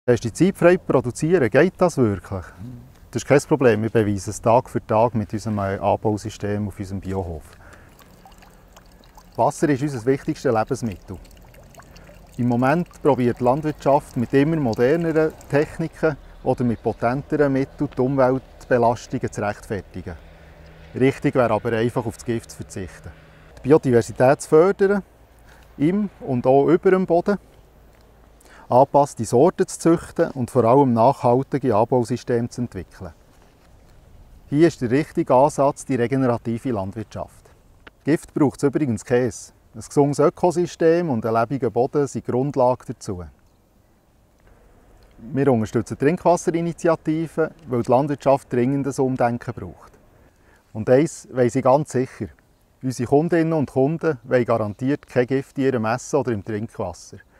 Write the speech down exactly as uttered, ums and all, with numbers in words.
Pestizidfrei produzieren, geht das wirklich? Das ist kein Problem, wir beweisen es Tag für Tag mit unserem Anbausystem auf unserem Biohof. Wasser ist unser wichtigstes Lebensmittel. Im Moment probiert die Landwirtschaft mit immer moderneren Techniken oder mit potenteren Mitteln die Umweltbelastungen zu rechtfertigen. Richtig wäre aber einfach auf das Gift zu verzichten. Die Biodiversität zu fördern, im und auch über dem Boden, angepasste Sorten zu züchten und vor allem nachhaltige Anbausysteme zu entwickeln. Hier ist der richtige Ansatz die regenerative Landwirtschaft. Gift braucht es übrigens Käse. Ein gesundes Ökosystem und ein lebendiger Boden sind die Grundlage dazu. Wir unterstützen Trinkwasserinitiativen, weil die Landwirtschaft dringend ein Umdenken braucht. Und eins weiss ich ganz sicher: Unsere Kundinnen und Kunden wollen garantiert kein Gift in ihrem Essen oder im Trinkwasser.